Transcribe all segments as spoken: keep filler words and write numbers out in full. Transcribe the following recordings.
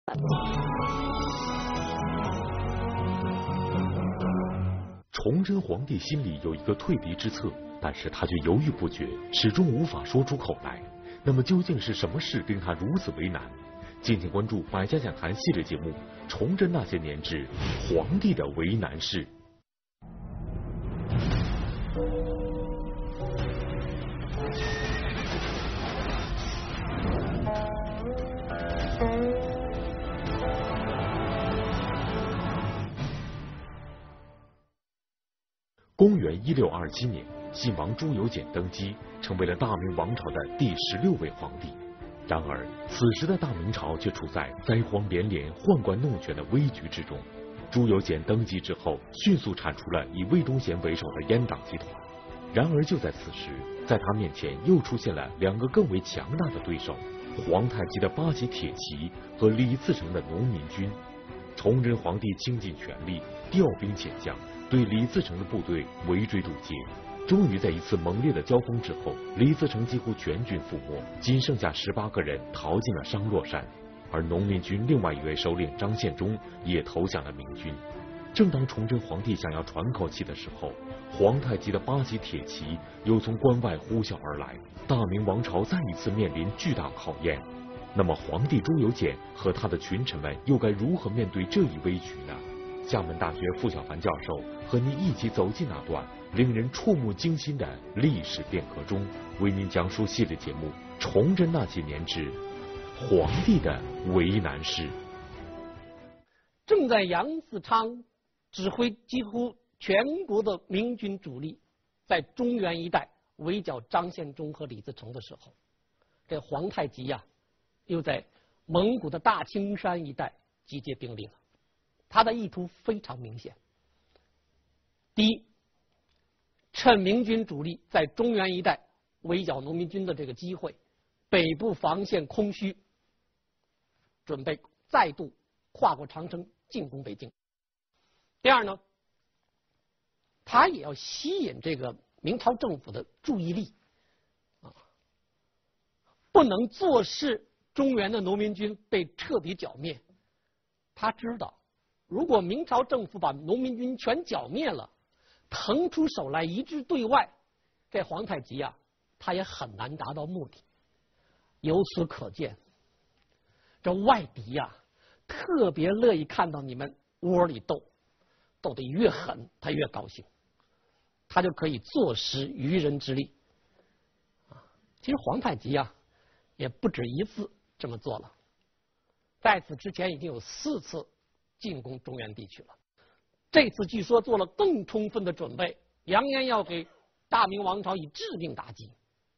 崇祯皇帝心里有一个退敌之策，但是他却犹豫不决，始终无法说出口来。那么究竟是什么事令他如此为难？敬请关注《百家讲坛》系列节目《崇祯那些年之皇帝的为难事》。公元一六二七年，信王朱由检登基，成为了大明王朝的第十六位皇帝。然而，此时的大明朝却处在灾荒连连、宦官弄权的危局之中。朱由检登基之后，迅速铲除了以魏忠贤为首的阉党集团。然而，就在此时，在他面前又出现了两个更为强大的对手：皇太极的八旗铁骑和李自成的农民军。崇祯皇帝倾尽全力，调兵遣将，对李自成的部队围追堵截。终于在一次猛烈的交锋之后，李自成几乎全军覆没，仅剩下十八个人逃进了商洛山。而农民军另外一位首领张献忠也投降了明军。正当崇祯皇帝想要喘口气的时候，皇太极的八旗铁骑又从关外呼啸而来，大明王朝再一次面临巨大考验。那么皇帝朱由检和他的群臣们又该如何面对这一危局呢？厦门大学傅小凡教授和您一起走进那段令人触目惊心的历史变革中，为您讲述系列节目《崇祯那些年之皇帝的为难事》。 正在杨嗣昌指挥几乎全国的明军主力在中原一带围剿张献忠和李自成的时候，这皇太极呀、啊，又在蒙古的大青山一带集结兵力了。他的意图非常明显：第一，趁明军主力在中原一带围剿农民军的这个机会，北部防线空虚，准备再度跨过长城进攻北京。第二呢，他也要吸引这个明朝政府的注意力，啊，不能坐视中原的农民军被彻底剿灭。他知道，如果明朝政府把农民军全剿灭了，腾出手来一致对外，这皇太极啊，他也很难达到目的。由此可见，这外敌呀、啊，特别乐意看到你们窝里斗，斗得越狠，他越高兴，他就可以坐实渔人之利。啊，其实皇太极啊，也不止一次这么做了，在此之前已经有四次进攻中原地区了。这次据说做了更充分的准备，扬言要给大明王朝以致命打击。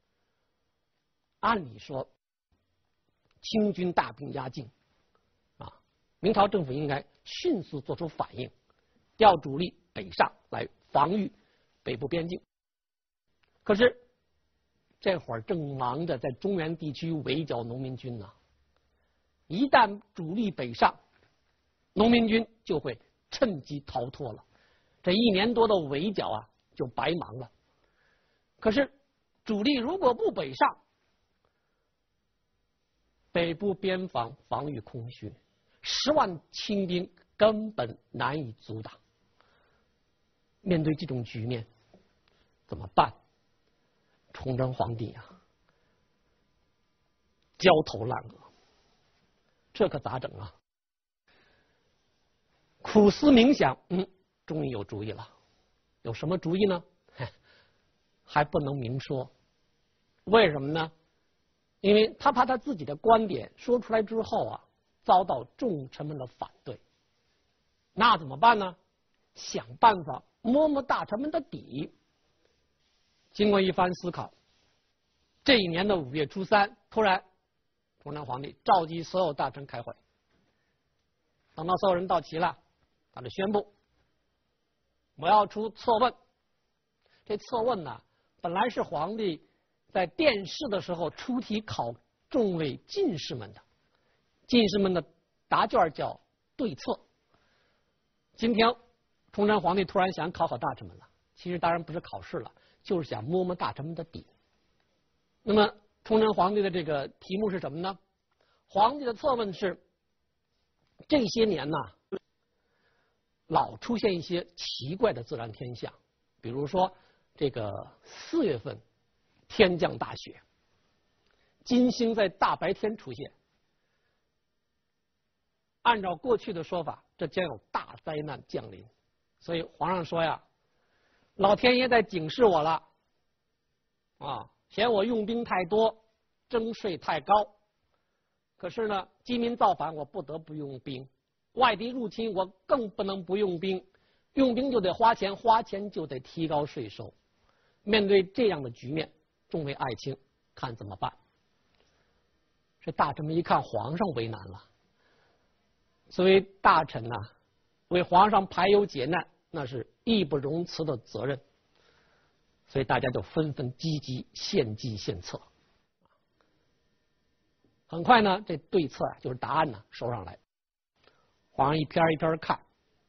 按理说，清军大兵压境，啊，明朝政府应该迅速做出反应，调主力北上来防御北部边境。可是这会儿正忙着在中原地区围剿农民军呢，一旦主力北上，农民军就会趁机逃脱了，这一年多的围剿啊就白忙了。可是主力如果不北上，北部边防防御空虚，十万清兵根本难以阻挡。面对这种局面，怎么办？崇祯皇帝啊，焦头烂额，这可咋整啊？苦思冥想，嗯，终于有主意了。有什么主意呢？还不能明说。为什么呢？因为他怕他自己的观点说出来之后啊，遭到重臣们的反对。那怎么办呢？想办法摸摸大臣们的底。经过一番思考，这一年的五月初三，突然，崇祯皇帝召集所有大臣开会。等到所有人到齐了，他就宣布：我要出策问。这策问呢，本来是皇帝在殿试的时候出题考众位进士们的，进士们的答卷叫对策。今天崇祯皇帝突然想考考大臣们了，其实当然不是考试了，就是想摸摸大臣们的底。那么崇祯皇帝的这个题目是什么呢？皇帝的策问是： 这些年呢，老出现一些奇怪的自然天象，比如说这个四月份天降大雪，金星在大白天出现。按照过去的说法，这将有大灾难降临，所以皇上说呀，老天爷在警示我了，啊，嫌我用兵太多，征税太高。可是呢，饥民造反，我不得不用兵；外敌入侵，我更不能不用兵。用兵就得花钱，花钱就得提高税收。面对这样的局面，众位爱卿看怎么办？这大臣们一看皇上为难了。作为大臣呐、啊，为皇上排忧解难，那是义不容辞的责任。所以大家就纷纷积极献计献策。很快呢，这对策啊，就是答案呢，收上来。皇上一篇一篇看，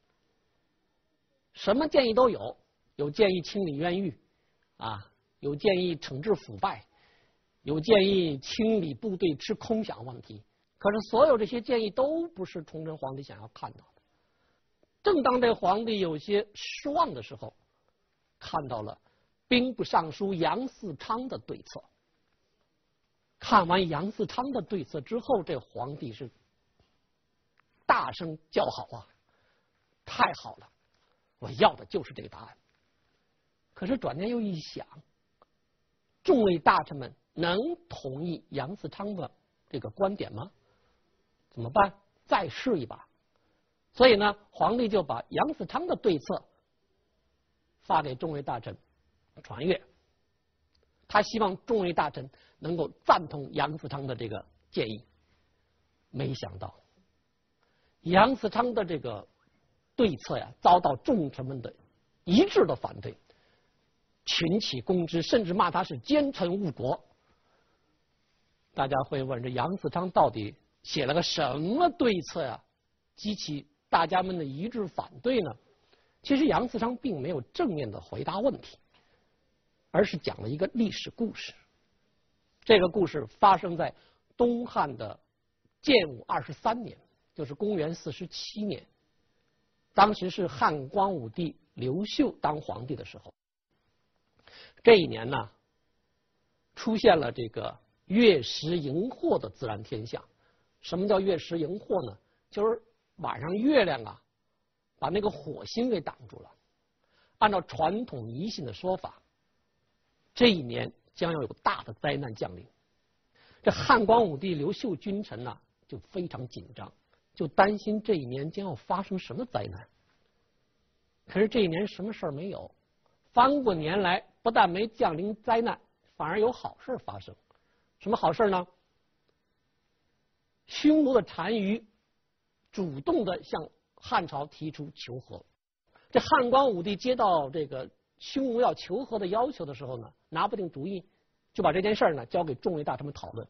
什么建议都有，有建议清理冤狱，啊，有建议惩治腐败，有建议清理部队吃空饷问题。可是所有这些建议都不是崇祯皇帝想要看到的。正当这皇帝有些失望的时候，看到了兵部尚书杨嗣昌的对策。看完杨嗣昌的对策之后，这皇帝是大声叫好啊！太好了，我要的就是这个答案。可是转念又一想，众位大臣们能同意杨嗣昌的这个观点吗？怎么办？再试一把。所以呢，皇帝就把杨嗣昌的对策发给众位大臣传阅。他希望众位大臣能够赞同杨嗣昌的这个建议。没想到，杨嗣昌的这个对策呀，遭到众臣们的一致的反对，群起攻之，甚至骂他是奸臣误国。大家会问，这杨嗣昌到底写了个什么对策呀，激起大家们的一致反对呢？其实杨嗣昌并没有正面的回答问题，而是讲了一个历史故事。这个故事发生在东汉的建武二十三年，就是公元四十七年。当时是汉光武帝刘秀当皇帝的时候。这一年呢，出现了这个月食荧惑的自然天象。什么叫月食荧惑呢？就是晚上月亮啊，把那个火星给挡住了。按照传统迷信的说法，这一年将要有大的灾难降临。这汉光武帝刘秀君臣呢，就非常紧张，就担心这一年将要发生什么灾难。可是这一年什么事儿没有，翻过年来，不但没降临灾难，反而有好事发生。什么好事呢？匈奴的单于主动的向汉朝提出求和。这汉光武帝接到这个匈奴要求和的要求的时候呢，拿不定主意，就把这件事呢交给众位大臣们讨论。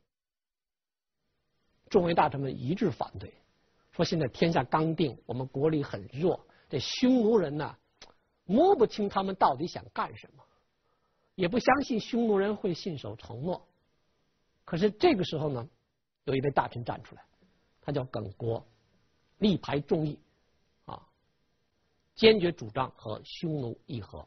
众位大臣们一致反对，说现在天下刚定，我们国力很弱，这匈奴人呢摸不清他们到底想干什么，也不相信匈奴人会信守承诺。可是这个时候呢，有一位大臣站出来，他叫耿国，力排众议啊，坚决主张和匈奴议和。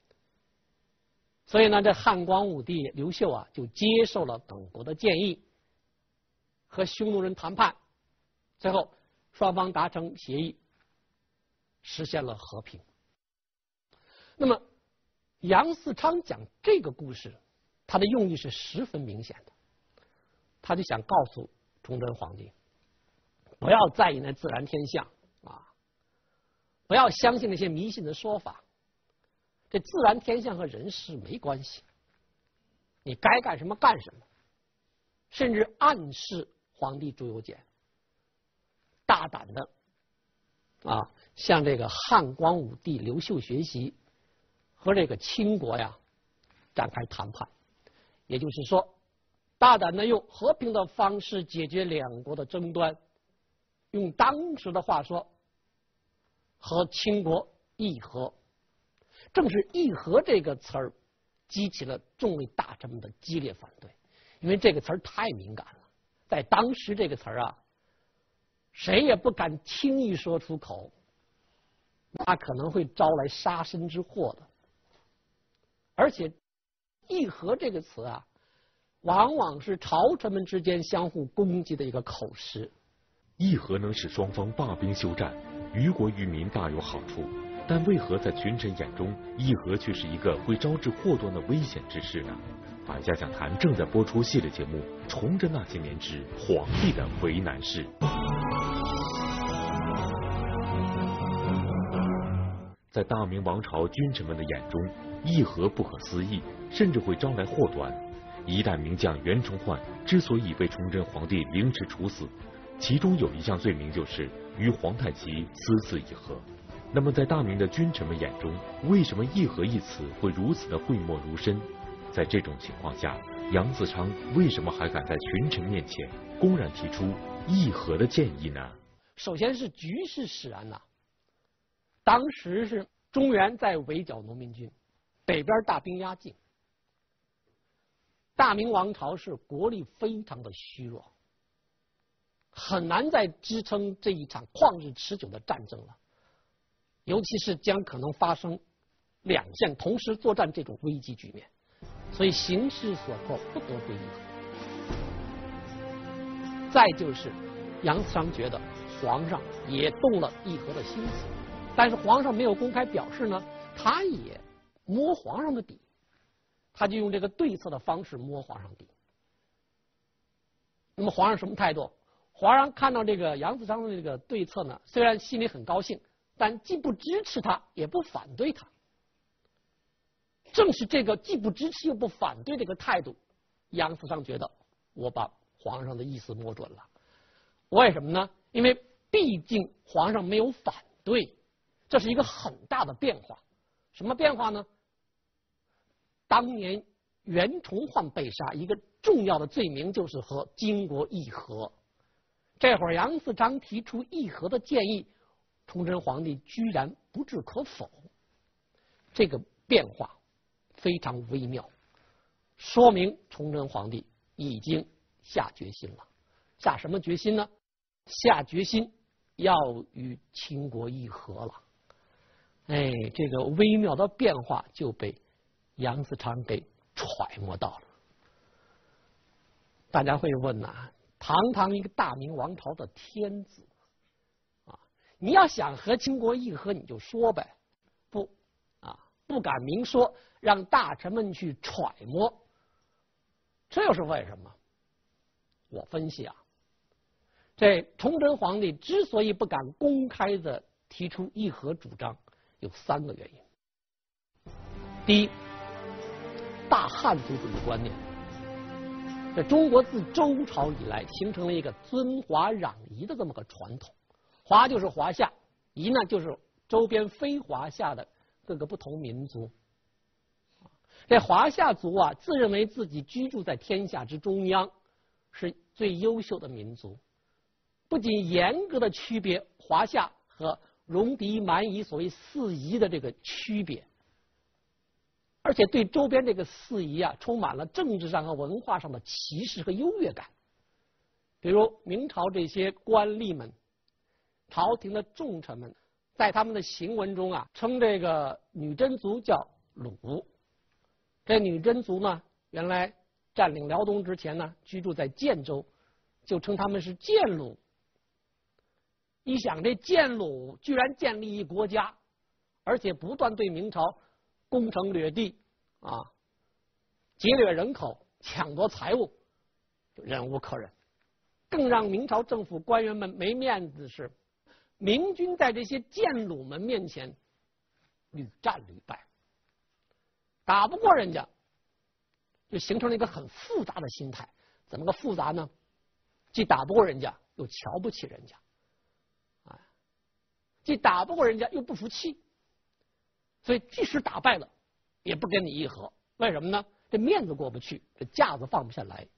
所以呢，这汉光武帝刘秀啊，就接受了耿国的建议，和匈奴人谈判，最后双方达成协议，实现了和平。那么杨嗣昌讲这个故事，他的用意是十分明显的，他就想告诉崇祯皇帝，不要在意那自然天象啊，不要相信那些迷信的说法。这自然天象和人事没关系，你该干什么干什么。甚至暗示皇帝朱由检大胆的啊向这个汉光武帝刘秀学习，和这个清国呀展开谈判。也就是说，大胆的用和平的方式解决两国的争端，用当时的话说，和清国议和。正是议和这个词儿激起了众位大臣们的激烈反对，因为这个词儿太敏感了，在当时这个词儿啊谁也不敢轻易说出口，那可能会招来杀身之祸的。而且议和这个词啊，往往是朝臣们之间相互攻击的一个口实。 议和能使双方罢兵休战，于国于民大有好处，但为何在群臣眼中，议和却是一个会招致祸端的危险之事呢？百家讲坛正在播出系列节目《重振那些年之皇帝的为难事》。在大明王朝君臣们的眼中，议和不可思议，甚至会招来祸端。一代名将袁崇焕之所以被崇祯皇帝凌迟处死，其中有一项罪名就是与皇太极私自议和。那么在大明的君臣们眼中，为什么议和一词会如此的讳莫如深？在这种情况下，杨嗣昌为什么还敢在群臣面前公然提出议和的建议呢？ 首先是局势使然呐、啊，当时是中原在围剿农民军，北边大兵压境，大明王朝是国力非常的虚弱，很难再支撑这一场旷日持久的战争了，尤其是将可能发生两线同时作战这种危机局面，所以形势所迫，不得不议和。再就是杨嗣昌觉得皇上也动了议和的心思，但是皇上没有公开表示呢，他也摸皇上的底，他就用这个对策的方式摸皇上底。那么皇上什么态度？皇上看到这个杨嗣昌的这个对策呢，虽然心里很高兴，但既不支持他，也不反对他。正是这个既不支持又不反对这个态度，杨嗣昌觉得我把皇上的意思摸准了。为什么呢？因为毕竟皇上没有反对，这是一个很大的变化。什么变化呢？当年袁崇焕被杀，一个重要的罪名就是和金国议和。这会儿杨嗣昌提出议和的建议，崇祯皇帝居然不置可否。这个变化非常微妙，说明崇祯皇帝已经下决心了。下什么决心呢？下决心要与秦国议和了。哎，这个微妙的变化就被杨嗣昌给揣摩到了。大家会问呐、啊，堂堂一个大明王朝的天子啊，你要想和秦国议和，你就说呗，不啊，不敢明说，让大臣们去揣摩，这又是为什么？我分析啊，这崇祯皇帝之所以不敢公开的提出议和主张，有三个原因。第一，大汉族主义观念，这中国自周朝以来形成了一个尊华攘夷的这么个传统，华就是华夏，夷呢就是周边非华夏的各个不同民族。这华夏族啊，自认为自己居住在天下之中央，是最优秀的民族，不仅严格的区别华夏和戎狄蛮夷所谓四夷的这个区别，而且对周边这个四夷啊，充满了政治上和文化上的歧视和优越感。比如明朝这些官吏们、朝廷的重臣们，在他们的行文中啊，称这个女真族叫鲁。这女真族呢，原来占领辽东之前呢，居住在建州，就称他们是建鲁。一想这建鲁居然建立一国家，而且不断对明朝攻城掠地啊，劫掠人口、抢夺财物，就忍无可忍。更让明朝政府官员们没面子的是，明军在这些建鲁们面前屡战屡败，打不过人家，就形成了一个很复杂的心态。怎么个复杂呢？既打不过人家，又瞧不起人家。既打不过人家又不服气，所以即使打败了也不跟你议和。为什么呢？这面子过不去，这架子放不下来。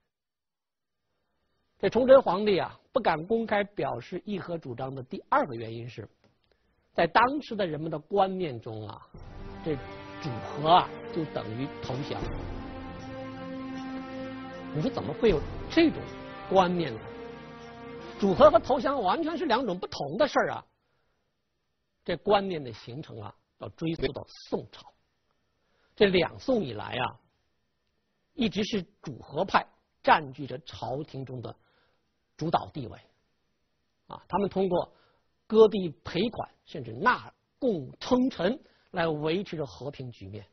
这崇祯皇帝啊，不敢公开表示议和主张的第二个原因是，在当时的人们的观念中啊，这主和啊就等于投降。你说怎么会有这种观念呢？ 主和和投降完全是两种不同的事儿啊。这观念的形成啊，要追溯到宋朝。这两宋以来啊，一直是主和派占据着朝廷中的主导地位啊。他们通过割地赔款，甚至纳贡称臣来维持着和平局面。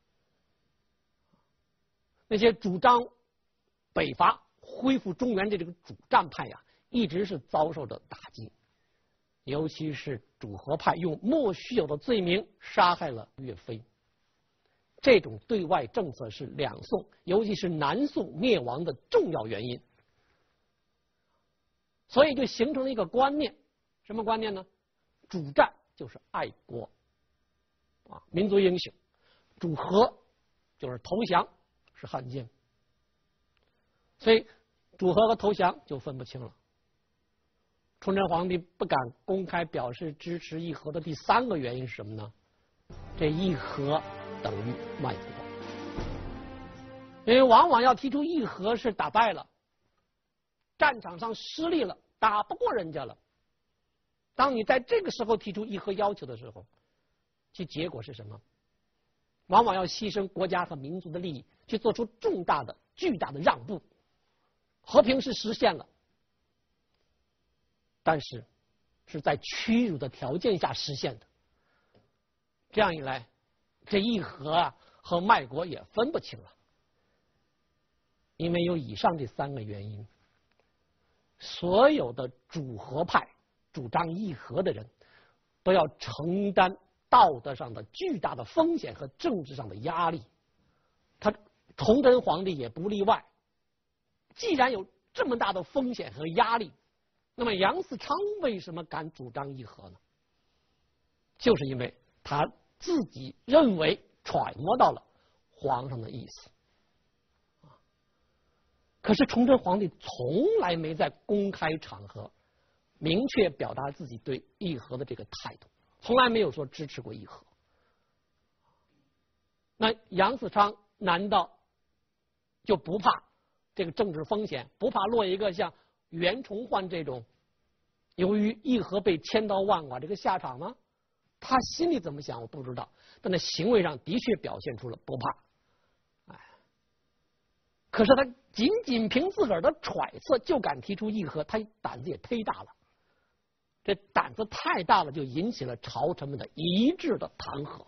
那些主张北伐、恢复中原的这个主战派呀、啊，一直是遭受着打击。尤其是主和派用莫须有的罪名杀害了岳飞，这种对外政策是两宋，尤其是南宋灭亡的重要原因。所以就形成了一个观念，什么观念呢？主战就是爱国啊，民族英雄；主和就是投降，是汉奸。所以主和和投降就分不清了。崇祯皇帝不敢公开表示支持议和的第三个原因是什么呢？这议和等于卖国，因为往往要提出议和是打败了，战场上失利了，打不过人家了。当你在这个时候提出议和要求的时候，其结果是什么？往往要牺牲国家和民族的利益，去做出重大的、巨大的让步。和平是实现了，但是是在屈辱的条件下实现的。这样一来，这议和啊和卖国也分不清了。因为有以上这三个原因，所有的主和派主张议和的人都要承担道德上的巨大的风险和政治上的压力。他崇祯皇帝也不例外。既然有这么大的风险和压力，那么杨嗣昌为什么敢主张议和呢？就是因为他自己认为揣摩到了皇上的意思。可是崇祯皇帝从来没在公开场合明确表达自己对议和的这个态度，从来没有说支持过议和。那杨嗣昌难道就不怕这个政治风险，不怕落一个像袁崇焕这种由于议和被千刀万剐这个下场吗？他心里怎么想我不知道，但在行为上的确表现出了不怕。哎，可是他仅仅凭自个儿的揣测就敢提出议和，他胆子也忒大了。这胆子太大了，就引起了朝臣们的一致的弹劾。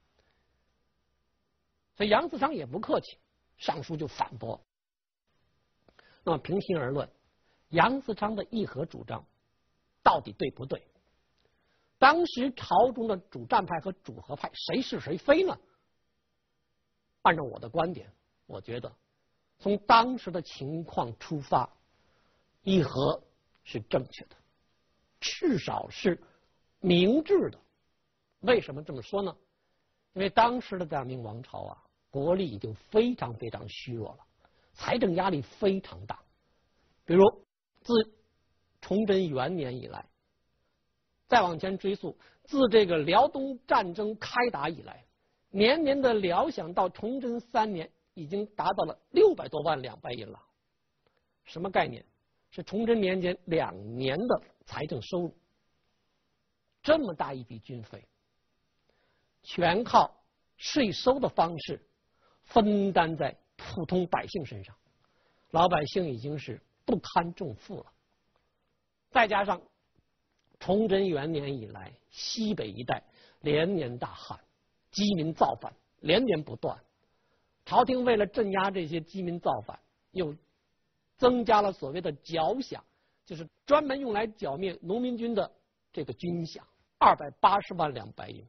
所以杨嗣昌也不客气，上书就反驳。那么平心而论，杨嗣昌的议和主张到底对不对？当时朝中的主战派和主和派谁是谁非呢？按照我的观点，我觉得从当时的情况出发，议和是正确的，至少是明智的。为什么这么说呢？因为当时的大明王朝啊，国力已经非常非常虚弱了，财政压力非常大。比如自崇祯元年以来，再往前追溯，自这个辽东战争开打以来，年年的辽饷到崇祯三年已经达到了六百多万两白银了。什么概念？是崇祯年间两年的财政收入。这么大一笔军费，全靠税收的方式分担在普通百姓身上，老百姓已经是不堪重负了。再加上崇祯元年以来，西北一带连年大旱，饥民造反连年不断。朝廷为了镇压这些饥民造反，又增加了所谓的剿饷，就是专门用来剿灭农民军的这个军饷，二百八十万两白银。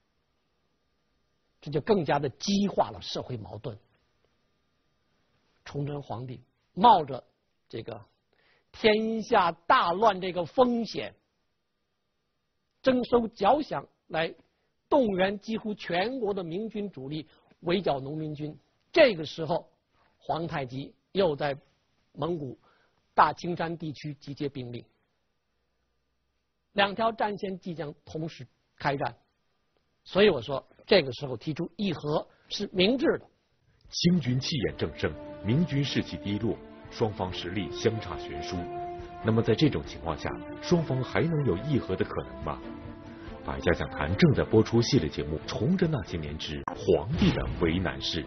这就更加的激化了社会矛盾。崇祯皇帝冒着这个天下大乱这个风险，征收剿饷来动员几乎全国的明军主力围剿农民军。这个时候，皇太极又在蒙古大青山地区集结兵力，两条战线即将同时开战，所以我说这个时候提出议和是明智的。 清军气焰正盛，明军士气低落，双方实力相差悬殊。 那么在这种情况下，双方还能有议和的可能吗？百家讲坛正在播出系列节目《重振那些年之皇帝的为难事》。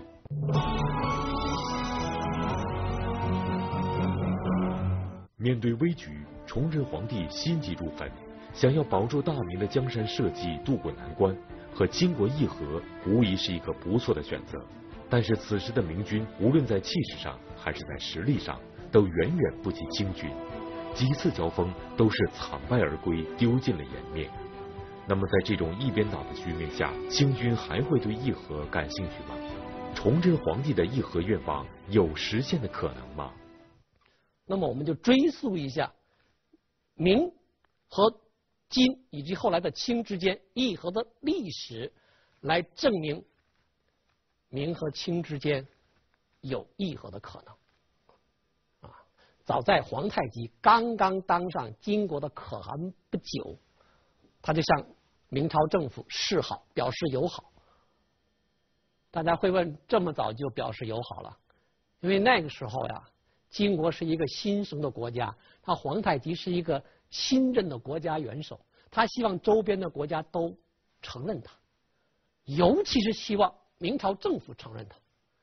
面对危局，崇祯皇帝心急如焚，想要保住大明的江山社稷渡过难关，和金国议和无疑是一个不错的选择。但是此时的明军无论在气势上还是在实力上都远远不及清军，几次交锋都是惨败而归，丢尽了颜面。那么在这种一边倒的局面下，清军还会对议和感兴趣吗？崇祯皇帝的议和愿望有实现的可能吗？ 那么我们就追溯一下明和金以及后来的清之间议和的历史，来证明明和清之间有议和的可能。啊，早在皇太极刚刚当上金国的可汗不久，他就向明朝政府示好，表示友好。大家会问，这么早就表示友好了？因为那个时候呀，金国是一个新生的国家，他皇太极是一个新任的国家元首，他希望周边的国家都承认他，尤其是希望明朝政府承认他。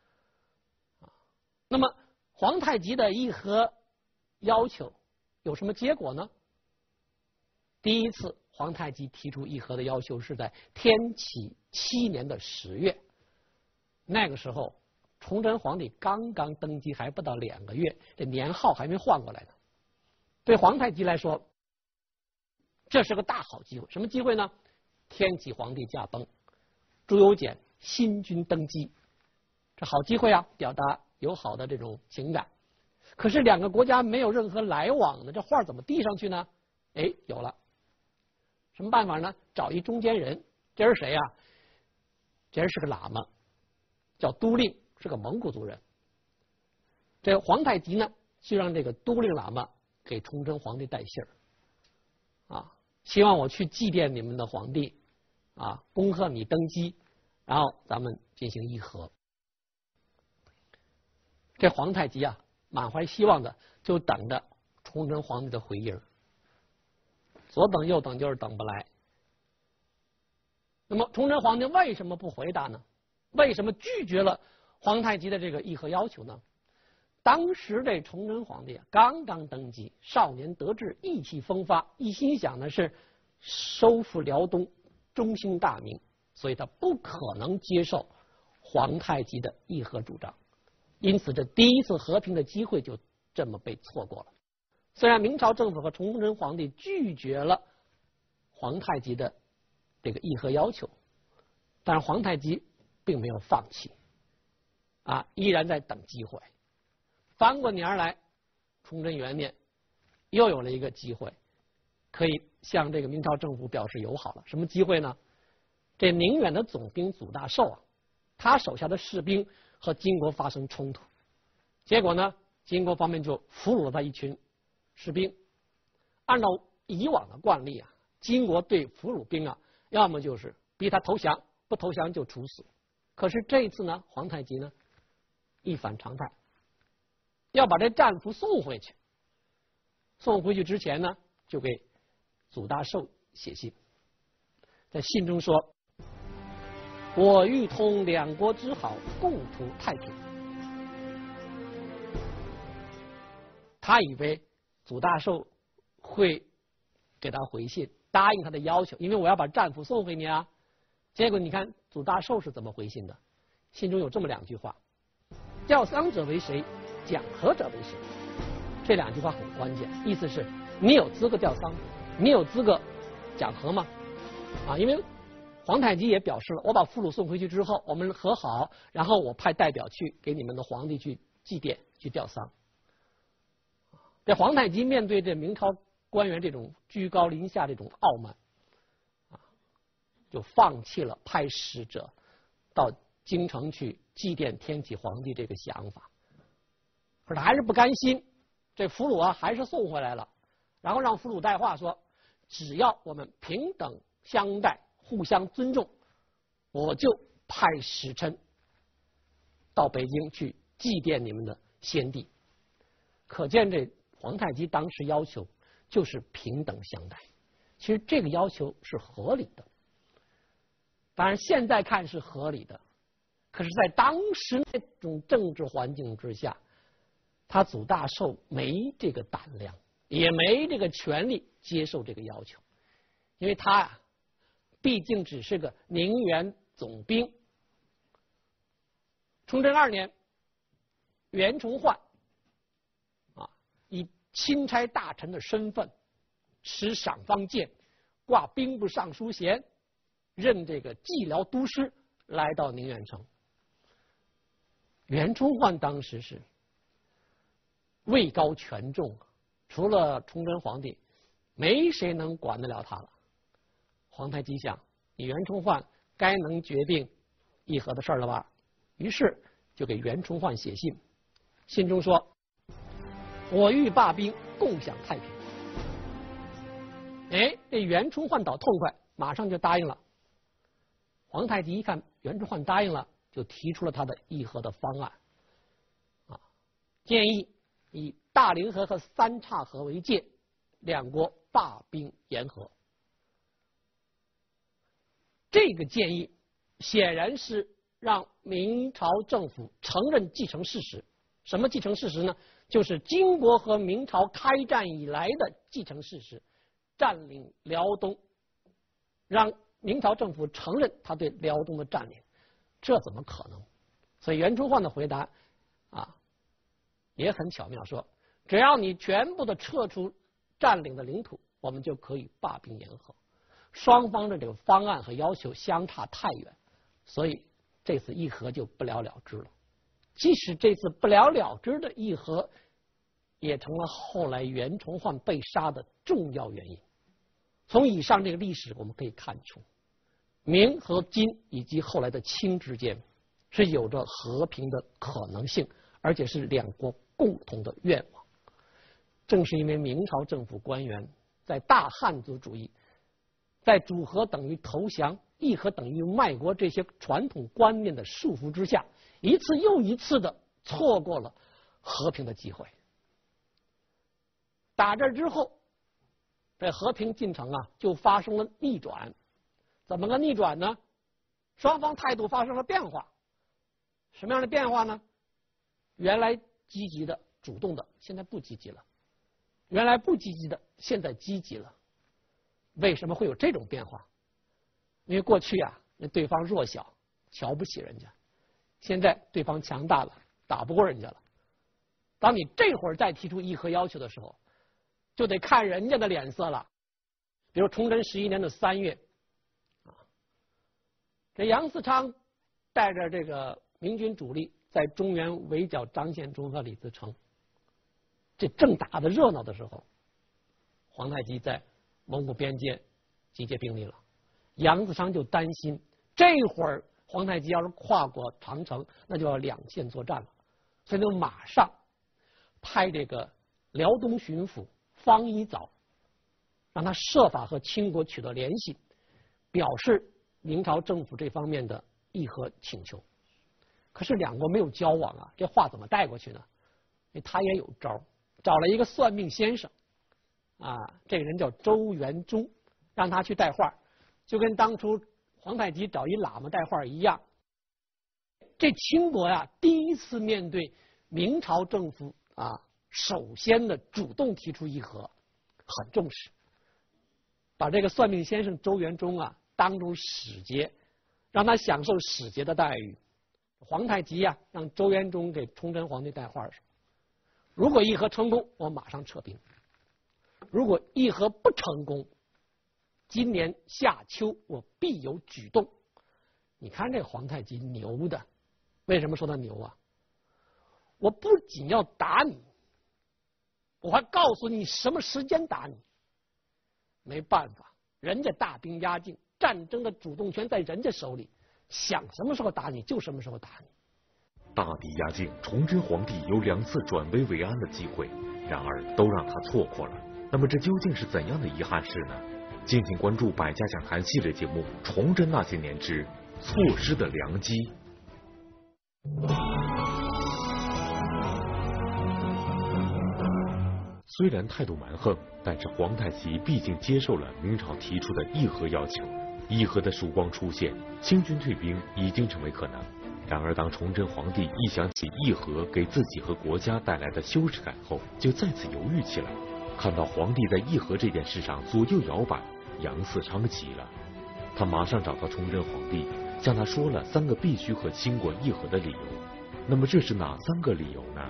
那么皇太极的议和要求有什么结果呢？第一次皇太极提出议和的要求是在天启七年的十月，那个时候崇祯皇帝刚刚登基，还不到两个月，这年号还没换过来呢。对皇太极来说，这是个大好机会。什么机会呢？天启皇帝驾崩，朱由检新君登基，这好机会啊，表达友好的这种情感。可是两个国家没有任何来往的，这话怎么递上去呢？哎，有了，什么办法呢？找一中间人，这人谁呀、啊？这人是个喇嘛，叫都令，是个蒙古族人。这皇太极呢，就让这个都令喇嘛给崇祯皇帝带信儿，啊，希望我去祭奠你们的皇帝，啊，恭贺你登基，然后咱们进行议和。这皇太极啊，满怀希望的就等着崇祯皇帝的回音，左等右等就是等不来。那么崇祯皇帝为什么不回答呢？为什么拒绝了皇太极的这个议和要求呢？当时这崇祯皇帝啊，刚刚登基，少年得志，意气风发，一心想的是收复辽东，中兴大明，所以他不可能接受皇太极的议和主张。因此，这第一次和平的机会就这么被错过了。虽然明朝政府和崇祯皇帝拒绝了皇太极的这个议和要求，但是皇太极并没有放弃，啊，依然在等机会。翻过年来，崇祯元年又有了一个机会，可以向这个明朝政府表示友好了。什么机会呢？这宁远的总兵祖大寿啊，他手下的士兵和金国发生冲突，结果呢，金国方面就俘虏了他一群士兵。按照以往的惯例啊，金国对俘虏兵啊，要么就是逼他投降，不投降就处死。可是这一次呢，皇太极呢一反常态，要把这战俘送回去。送回去之前呢，就给祖大寿写信，在信中说：“我欲通两国之好，共图太平。”他以为祖大寿会给他回信，答应他的要求，因为我要把战俘送回你啊。结果你看祖大寿是怎么回信的？信中有这么两句话：“吊丧者为谁？讲和者为谁？”这两句话很关键，意思是你有资格吊丧，你有资格讲和吗？啊，因为皇太极也表示了，我把俘虏送回去之后，我们和好，然后我派代表去给你们的皇帝去祭奠、去吊丧。这皇太极面对这明朝官员这种居高临下这种傲慢，啊，就放弃了派使者到京城去祭奠天启皇帝这个想法。可是他还是不甘心，这俘虏啊还是送回来了，然后让俘虏带话说，只要我们平等相待，互相尊重，我就派使臣到北京去祭奠你们的先帝。可见这皇太极当时要求就是平等相待，其实这个要求是合理的。当然现在看是合理的，可是在当时那种政治环境之下，他祖大寿没这个胆量，也没这个权利接受这个要求，因为他呀，毕竟只是个宁远总兵。崇祯二年，袁崇焕啊，以钦差大臣的身份，持赏方剑，挂兵部尚书衔，任这个蓟辽都师，来到宁远城。袁崇焕当时是位高权重，除了崇祯皇帝，没谁能管得了他了。皇太极想，你袁崇焕该能决定议和的事了吧？于是就给袁崇焕写信，信中说：“我欲罢兵，共享太平。”哎，这袁崇焕倒痛快，马上就答应了。皇太极一看袁崇焕答应了，就提出了他的议和的方案，啊，建议以大凌河和三岔河为界，两国罢兵言和。这个建议显然是让明朝政府承认继承事实。什么继承事实呢？就是金国和明朝开战以来的继承事实，占领辽东，让明朝政府承认他对辽东的占领，这怎么可能？所以袁崇焕的回答啊也很巧妙，说只要你全部的撤出占领的领土，我们就可以罢兵言和。双方的这个方案和要求相差太远，所以这次议和就不了了之了。即使这次不了了之的议和，也成了后来袁崇焕被杀的重要原因。从以上这个历史我们可以看出，明和金以及后来的清之间是有着和平的可能性，而且是两国共同的愿望。正是因为明朝政府官员在大汉族主义、在主和等于投降、议和等于卖国这些传统观念的束缚之下，一次又一次的错过了和平的机会。打这之后，这和平进程啊就发生了逆转。怎么个逆转呢？双方态度发生了变化。什么样的变化呢？原来积极的、主动的，现在不积极了；原来不积极的，现在积极了。为什么会有这种变化？因为过去啊，那对方弱小，瞧不起人家；现在对方强大了，打不过人家了。当你这会儿再提出议和要求的时候，就得看人家的脸色了。比如崇祯十一年的三月，啊，这杨嗣昌带着这个明军主力在中原围剿张献忠和李自成，这正打得热闹的时候，皇太极在蒙古边界集结兵力了。杨嗣昌就担心，这会儿皇太极要是跨过长城，那就要两线作战了，所以就马上派这个辽东巡抚方一藻，让他设法和清国取得联系，表示明朝政府这方面的议和请求。可是两国没有交往啊，这话怎么带过去呢？因为他也有招，找了一个算命先生啊，这个人叫周元忠，让他去带话，就跟当初皇太极找一喇嘛带话一样。这清国呀，第一次面对明朝政府啊，首先的主动提出议和，很重视，把这个算命先生周元忠啊当成使节，让他享受使节的待遇。皇太极呀、啊，让周元忠给崇祯皇帝带话说，如果议和成功，我马上撤兵；如果议和不成功，今年夏秋我必有举动。你看这皇太极牛的，为什么说他牛啊？我不仅要打你，我还告诉你什么时间打你。没办法，人家大兵压境，战争的主动权在人家手里，想什么时候打你就什么时候打你。 大敌压境，崇祯皇帝有两次转危为安的机会，然而都让他错过了。那么这究竟是怎样的遗憾事呢？敬请关注百家讲坛系列节目《崇祯那些年之错失的良机》。 虽然态度蛮横，但是皇太极毕竟接受了明朝提出的议和要求。议和的曙光出现，清军退兵已经成为可能。然而，当崇祯皇帝一想起议和给自己和国家带来的羞耻感后，就再次犹豫起来。看到皇帝在议和这件事上左右摇摆，杨嗣昌急了，他马上找到崇祯皇帝，向他说了三个必须和清国议和的理由。那么，这是哪三个理由呢？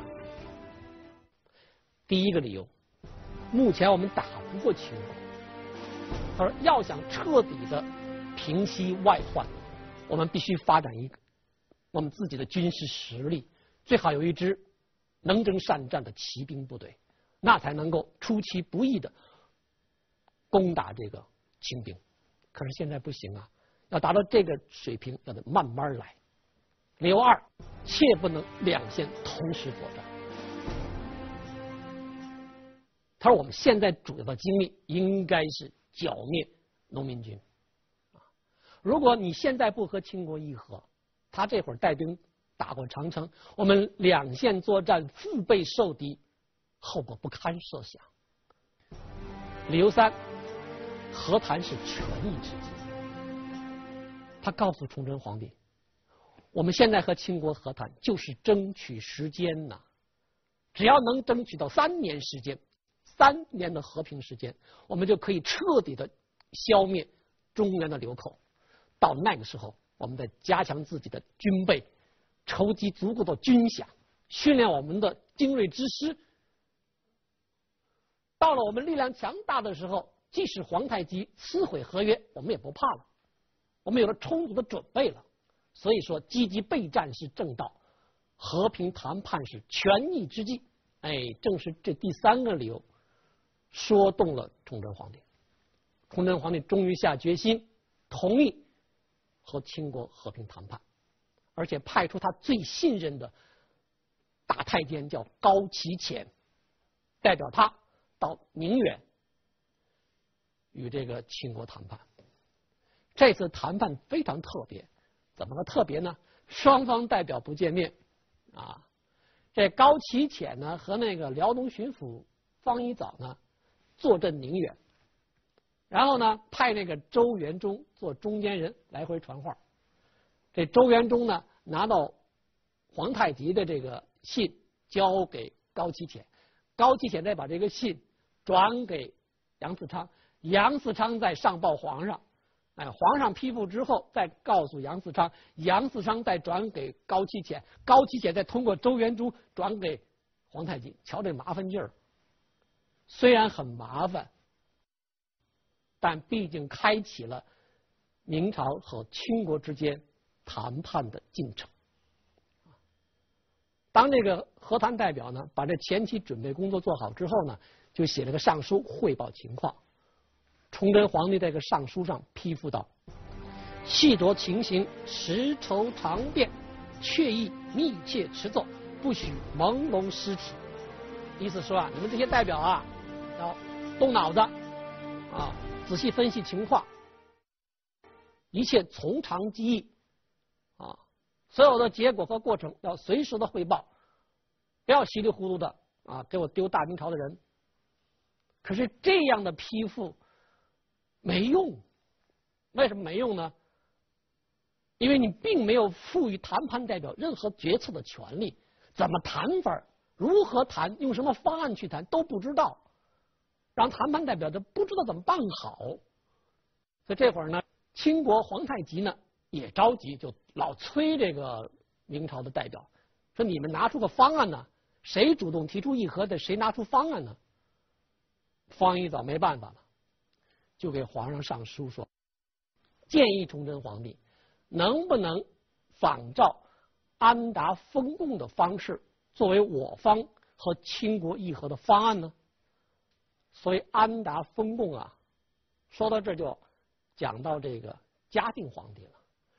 第一个理由，目前我们打不过清国。他说，要想彻底的平息外患，我们必须发展一个我们自己的军事实力，最好有一支能征善战的骑兵部队，那才能够出其不意的攻打这个清兵。可是现在不行啊，要达到这个水平，要得慢慢来。理由二，切不能两线同时作战。他说，我们现在主要的精力应该是剿灭农民军。如果你现在不和清国议和，他这会儿带兵打过长城，我们两线作战，腹背受敌，后果不堪设想。理由三，和谈是权宜之计。他告诉崇祯皇帝，我们现在和清国和谈就是争取时间呐，只要能争取到三年时间，三年的和平时间，我们就可以彻底的消灭中原的流寇。到那个时候，我们再加强自己的军备，筹集足够的军饷，训练我们的精锐之师。到了我们力量强大的时候，即使皇太极撕毁合约，我们也不怕了，我们有了充足的准备了。所以说，积极备战是正道，和平谈判是权宜之计。哎，正是这第三个理由说动了崇祯皇帝。崇祯皇帝终于下决心，同意和清国和平谈判，而且派出他最信任的大太监叫高启潜，代表他到宁远与这个清国谈判。这次谈判非常特别，怎么个特别呢？双方代表不见面啊。这高启潜呢和那个辽东巡抚方一藻呢坐镇宁远，然后呢派那个周元忠做中间人来回传话。这周元忠呢拿到皇太极的这个信交给高启潜，高启潜再把这个信转给杨嗣昌，杨嗣昌再上报皇上，哎，皇上批复之后再告诉杨嗣昌，杨嗣昌再转给高启潜，高启潜再通过周元忠转给皇太极。瞧这麻烦劲儿，虽然很麻烦，但毕竟开启了明朝和清国之间谈判的进程。当这个和谈代表呢把这前期准备工作做好之后呢，就写了个上书汇报情况。崇祯皇帝在这个上书上批复道：细着情形，实筹长变，确意密切持奏，不许朦胧失体。意思说啊，你们这些代表啊，要动脑子啊，仔细分析情况，一切从长计议啊，所有的结果和过程要随时的汇报，不要稀里糊涂的啊给我丢大明朝的人。可是这样的批复没用，为什么没用呢？因为你并没有赋予谈判代表任何决策的权利，怎么谈法，如何谈，用什么方案去谈都不知道，让谈判代表就不知道怎么办好。所以这会儿呢，清国皇太极呢也着急，就老催这个明朝的代表，说你们拿出个方案呢，谁主动提出议和的，谁拿出方案呢？方一藻没办法了，就给皇上上书说，建议崇祯皇帝能不能仿照安达封贡的方式，作为我方和清国议和的方案呢？所以安达封贡啊，说到这就讲到这个嘉靖皇帝了。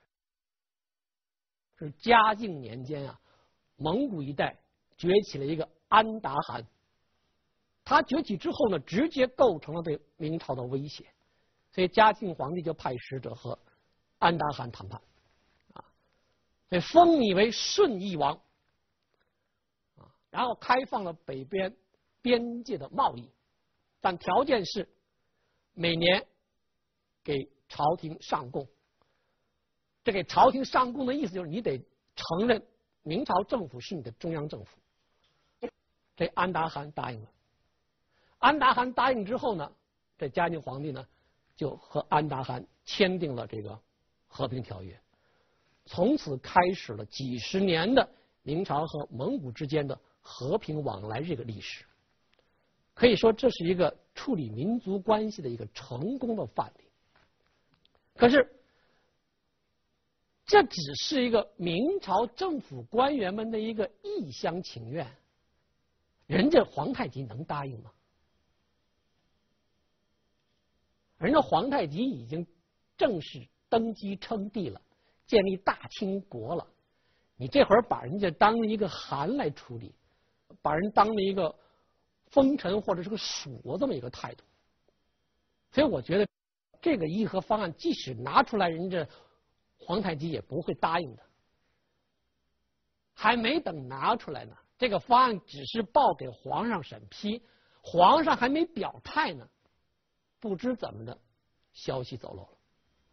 是嘉靖年间啊，蒙古一带崛起了一个安达汗，他崛起之后呢，直接构成了对明朝的威胁，所以嘉靖皇帝就派使者和安达汗谈判，啊，所以封你为顺义王，啊，然后开放了北边边界的贸易，但条件是每年给朝廷上贡。这给朝廷上贡的意思就是你得承认明朝政府是你的中央政府。这安达汗答应了。安达汗答应之后呢，这嘉靖皇帝呢就和安达汗签订了这个和平条约，从此开始了几十年的明朝和蒙古之间的和平往来这个历史。可以说这是一个处理民族关系的一个成功的范例。可是这只是一个明朝政府官员们的一个一厢情愿，人家皇太极能答应吗？人家皇太极已经正式登基称帝了，建立大清国了，你这会儿把人家当一个汗来处理，把人当了一个封臣或者是个属这么一个态度。所以我觉得这个议和方案即使拿出来，人家皇太极也不会答应的。还没等拿出来呢，这个方案只是报给皇上审批，皇上还没表态呢，不知怎么的消息走漏了。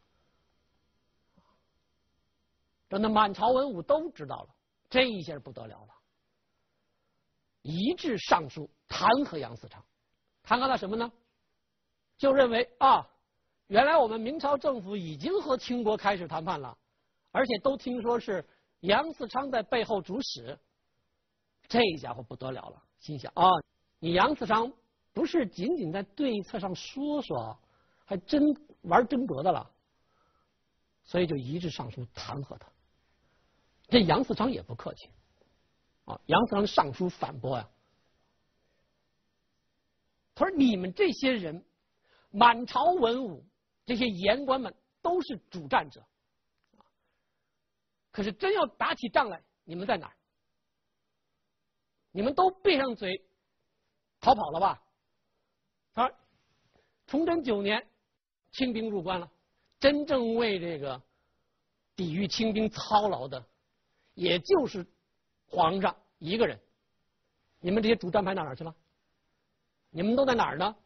这那满朝文武都知道了，这一下不得了了，一致上书弹劾杨嗣昌。弹劾他什么呢？就认为啊，原来我们明朝政府已经和清国开始谈判了，而且都听说是杨嗣昌在背后主使。这家伙不得了了，心想啊，你杨嗣昌不是仅仅在对策上说说，还真玩真格的了，所以就一致上书弹劾他。这杨嗣昌也不客气啊，杨嗣昌上书反驳呀、啊，他说你们这些人，满朝文武这些言官们都是主战者，可是真要打起仗来，你们在哪儿？你们都闭上嘴逃跑了吧？他说崇祯九年清兵入关了，真正为这个抵御清兵操劳的也就是皇上一个人，你们这些主战派到哪儿去了？你们都在哪儿呢？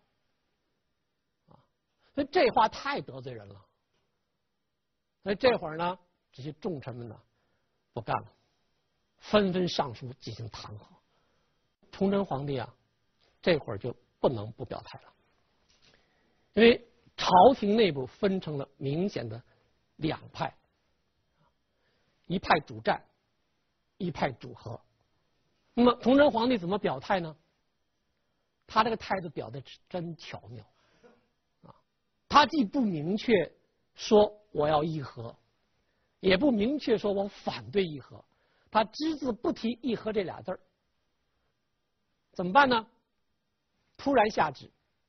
所以这话太得罪人了。所以这会儿呢，这些重臣们呢不干了，纷纷上书进行弹劾。崇祯皇帝啊，这会儿就不能不表态了，因为朝廷内部分成了明显的两派，一派主战，一派主和。那么崇祯皇帝怎么表态呢？他这个态度表的真巧妙啊！他既不明确说我要议和，也不明确说我反对议和，他只字不提议和这俩字儿。怎么办呢？突然下旨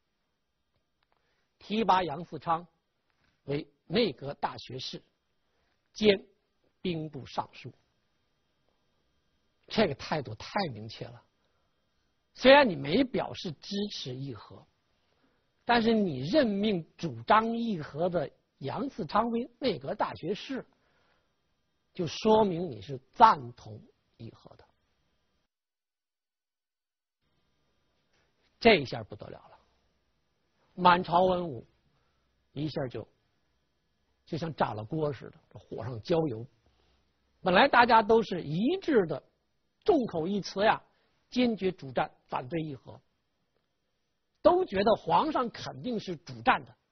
提拔杨嗣昌为内阁大学士兼兵部尚书。这个态度太明确了。虽然你没表示支持议和，但是你任命主张议和的杨嗣昌为内阁大学士，就说明你是赞同议和的。这一下不得了了，满朝文武一下就就像炸了锅似的，火上浇油。本来大家都是一致的众口一词呀，坚决主战反对议和，都觉得皇上肯定是主战的，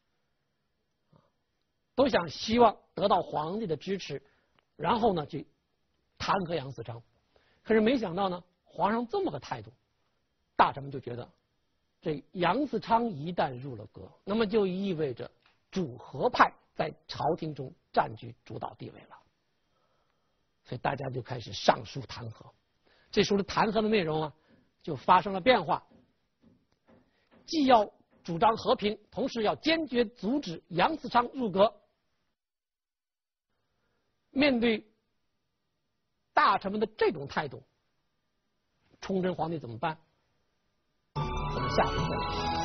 都想希望得到皇帝的支持，然后呢去弹劾杨嗣昌。可是没想到呢，皇上这么个态度，大臣们就觉得这杨嗣昌一旦入了阁，那么就意味着主和派在朝廷中占据主导地位了，所以大家就开始上书弹劾。这时候的弹劾的内容啊，就发生了变化，既要主张和平，同时要坚决阻止杨嗣昌入阁。面对大臣们的这种态度，崇祯皇帝怎么办？我们下回再说。